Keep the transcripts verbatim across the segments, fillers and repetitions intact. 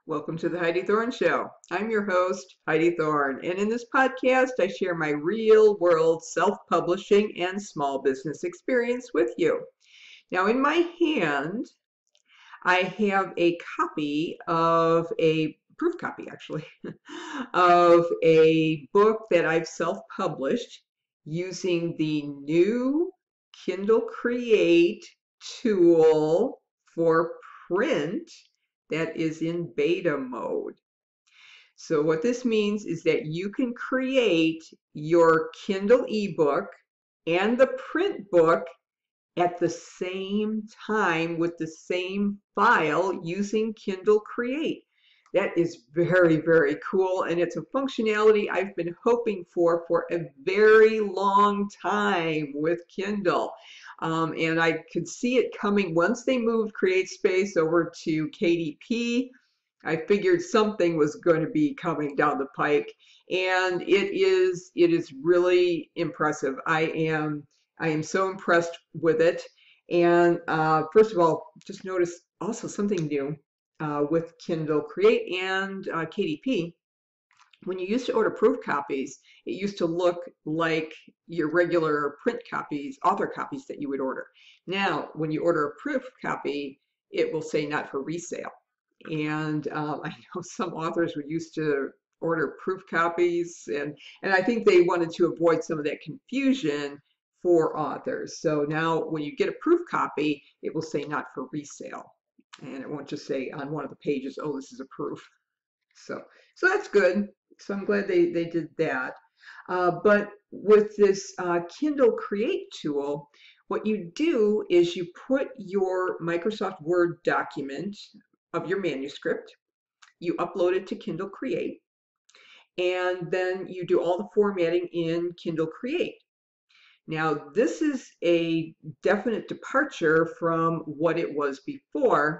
Welcome to the Heidi Thorne Show. I'm your host, Heidi Thorne, and in this podcast, I share my real world self publishing and small business experience with you. Now, in my hand, I have a copy of a proof copy, actually, of a book that I've self published using the new Kindle Create tool for print that is in beta mode. So what this means is that you can create your Kindle ebook and the print book at the same time with the same file using Kindle Create. That is very, very cool, and it's a functionality I've been hoping for for a very long time with Kindle. Um, and I could see it coming once they moved Createspace over to K D P. I figured something was going to be coming down the pike, and it is it is really impressive. I am I am so impressed with it. And uh, first of all, just notice also something new uh, with Kindle Create and uh, K D P. When you used to order proof copies, it used to look like your regular print copies, author copies that you would order. Now, when you order a proof copy, it will say not for resale. And um, I know some authors were used to order proof copies, and, and I think they wanted to avoid some of that confusion for authors. So now when you get a proof copy, it will say not for resale. And it won't just say on one of the pages, oh, this is a proof. So, so that's good. So I'm glad they, they did that. Uh, but with this uh, Kindle Create tool, what you do is you put your Microsoft Word document of your manuscript, you upload it to Kindle Create, and then you do all the formatting in Kindle Create. Now, this is a definite departure from what it was before,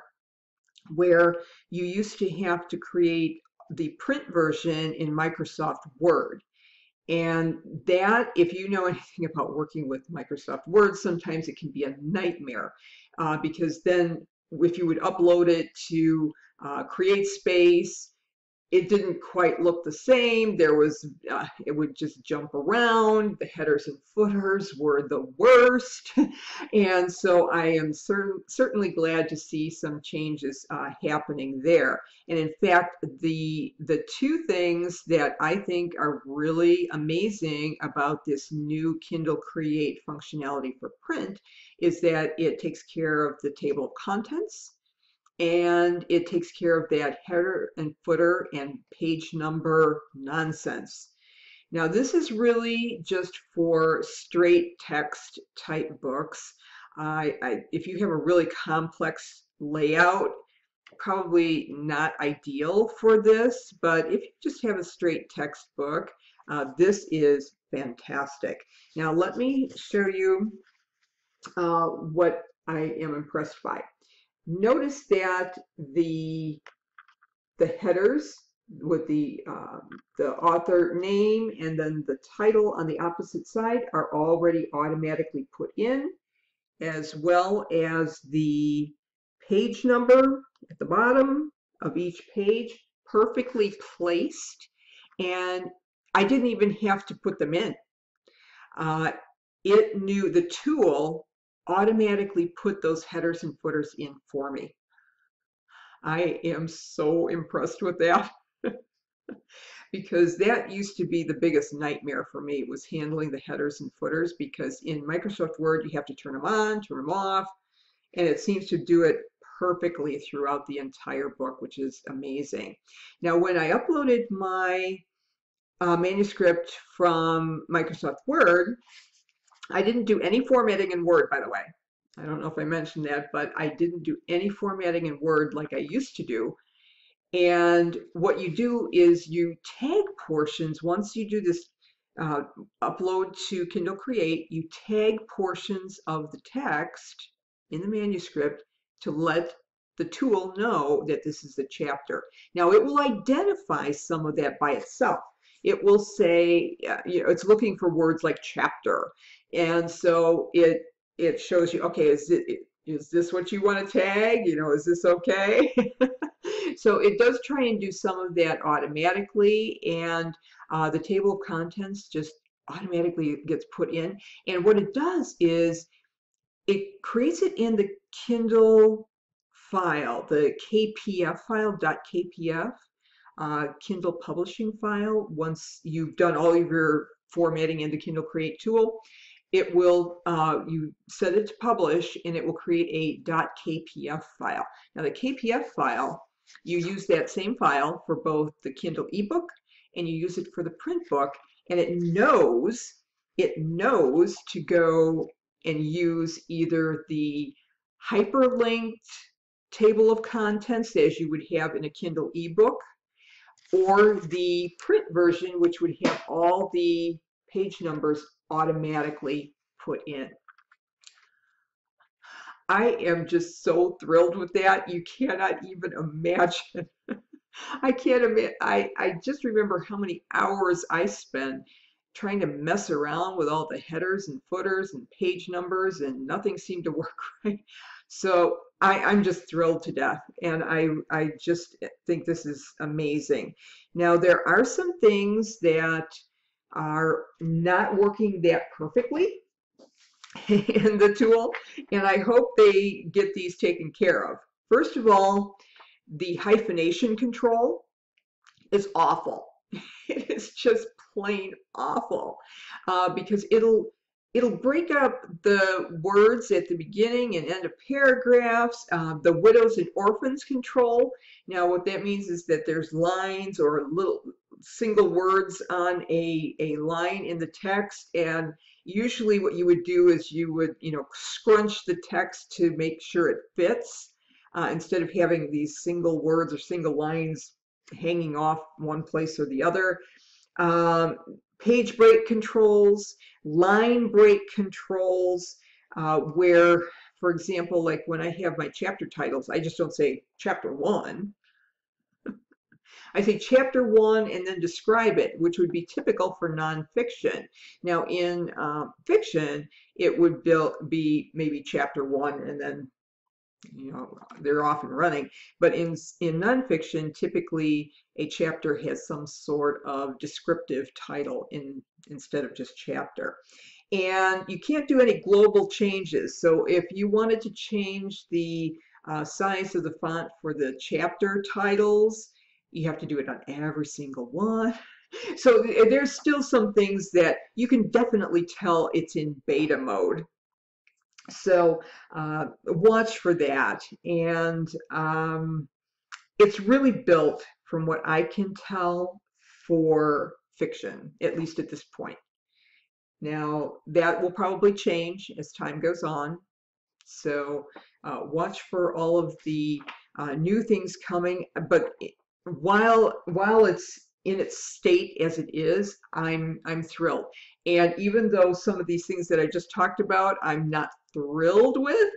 where you used to have to create the print version in Microsoft Word. And that, if you know anything about working with Microsoft Word, sometimes it can be a nightmare uh, because then if you would upload it to uh, Createspace, it didn't quite look the same. There was, uh, it would just jump around. The headers and footers were the worst. And so I am cer certainly glad to see some changes uh, happening there. And in fact, the, the two things that I think are really amazing about this new Kindle Create functionality for print is that it takes care of the table of contents, and it takes care of that header and footer and page number nonsense. Now, this is really just for straight text type books. I, I, if you have a really complex layout, probably not ideal for this, but if you just have a straight text book, uh, this is fantastic. Now, let me show you uh, what I am impressed by. Notice that the the headers with the um, the author name and then the title on the opposite side are already automatically put in, as well as the page number at the bottom of each page, perfectly placed, and I didn't even have to put them in. Uh, it knew, the tool automatically put those headers and footers in for me. I am so impressed with that because that used to be the biggest nightmare for me, was handling the headers and footers, because in Microsoft Word you have to turn them on, turn them off, and it seems to do it perfectly throughout the entire book, which is amazing. Now, when I uploaded my uh, manuscript from Microsoft Word, I didn't do any formatting in Word, by the way. I don't know if I mentioned that, but I didn't do any formatting in Word like I used to do. And what you do is you tag portions. Once you do this uh, upload to Kindle Create, you tag portions of the text in the manuscript to let the tool know that this is the chapter. Now, it will identify some of that by itself. It will say, uh, you know, it's looking for words like chapter. And so it it shows you, okay, is it, is this what you want to tag? You know, is this okay? So it does try and do some of that automatically, and uh, the table of contents just automatically gets put in. And what it does is it creates it in the Kindle file, the K P F file, .kpf, uh, Kindle publishing file. Once you've done all of your formatting in the Kindle Create tool, it will, uh, you set it to publish and it will create a .kpf file. Now the K P F file, you use that same file for both the Kindle ebook and you use it for the print book, and it knows, it knows to go and use either the hyperlinked table of contents as you would have in a Kindle ebook, or the print version, which would have all the page numbers automatically put in. I am just so thrilled with that. You cannot even imagine. I can't imagine. I, I just remember how many hours I spent trying to mess around with all the headers and footers and page numbers, and nothing seemed to work right. So I, I'm just thrilled to death, and I, I just think this is amazing. Now, there are some things that are not working that perfectly in the tool, and I hope they get these taken care of. First of all, the hyphenation control is awful. It is just plain awful, uh, because it'll it'll break up the words at the beginning and end of paragraphs. Uh, the widows and orphans control. Now, what that means is that there's lines or little single words on a a line in the text, and usually what you would do is you would, you know, scrunch the text to make sure it fits, uh, instead of having these single words or single lines hanging off one place or the other. Um, page break controls, line break controls, uh, where, for example, like when I have my chapter titles, I just don't say chapter one. I say chapter one and then describe it, which would be typical for nonfiction. Now, in um, fiction, it would be maybe chapter one and then, you know, they're off and running. But in in nonfiction, typically a chapter has some sort of descriptive title in instead of just chapter. And you can't do any global changes. So if you wanted to change the uh, size of the font for the chapter titles, you have to do it on every single one. So there's still some things that you can definitely tell it's in beta mode. So uh, watch for that. And um, it's really built, from what I can tell, for fiction, at least at this point. Now, that will probably change as time goes on. So uh, watch for all of the uh, new things coming. But while while it's in its state as it is, I'm I'm thrilled. And even though some of these things that I just talked about, I'm not thrilled with,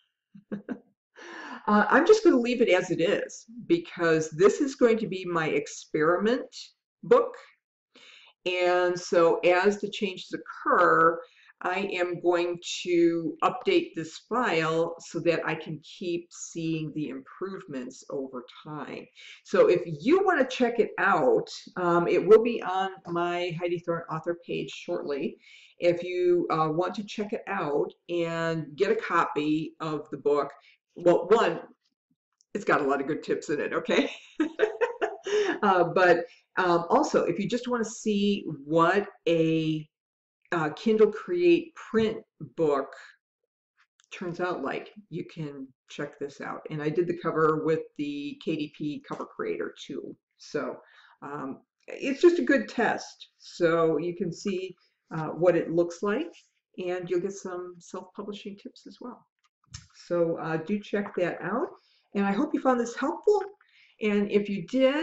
uh, I'm just going to leave it as it is, because this is going to be my experiment book. And so as the changes occur, I am going to update this file so that I can keep seeing the improvements over time. So if you want to check it out, um, it will be on my Heidi Thorne author page shortly. If you uh, want to check it out and get a copy of the book, well, one, it's got a lot of good tips in it, okay? uh, but um, also, if you just want to see what a uh, Kindle Create print book turns out like, you can check this out. And I did the cover with the K D P cover creator too. So um, it's just a good test. So you can see uh, what it looks like, and you'll get some self-publishing tips as well. So uh, do check that out. And I hope you found this helpful. And if you did,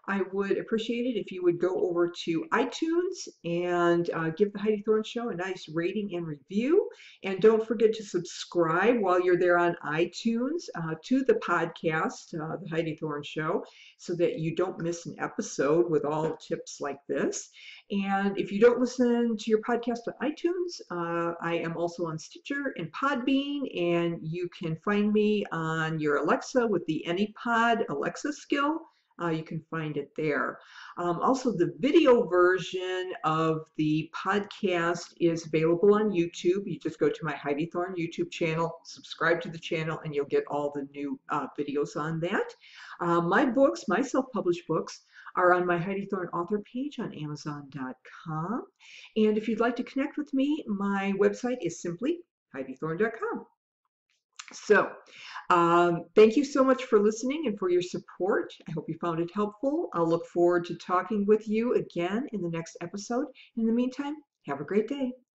I would appreciate it if you would go over to iTunes and uh, give the Heidi Thorne Show a nice rating and review. And don't forget to subscribe while you're there on iTunes uh, to the podcast, uh, the Heidi Thorne Show, so that you don't miss an episode with all tips like this. And if you don't listen to your podcast on iTunes, uh, I am also on Stitcher and Podbean, and you can find me on your Alexa with the AnyPod Alexa skill. Uh, you can find it there. Um, also, the video version of the podcast is available on YouTube. You just go to my Heidi Thorne YouTube channel, subscribe to the channel, and you'll get all the new uh, videos on that. Uh, my books, my self-published books, are on my Heidi Thorne author page on amazon dot com. And if you'd like to connect with me, my website is simply heidi thorne dot com. So, um, thank you so much for listening and for your support. I hope you found it helpful. I'll look forward to talking with you again in the next episode. In the meantime, have a great day.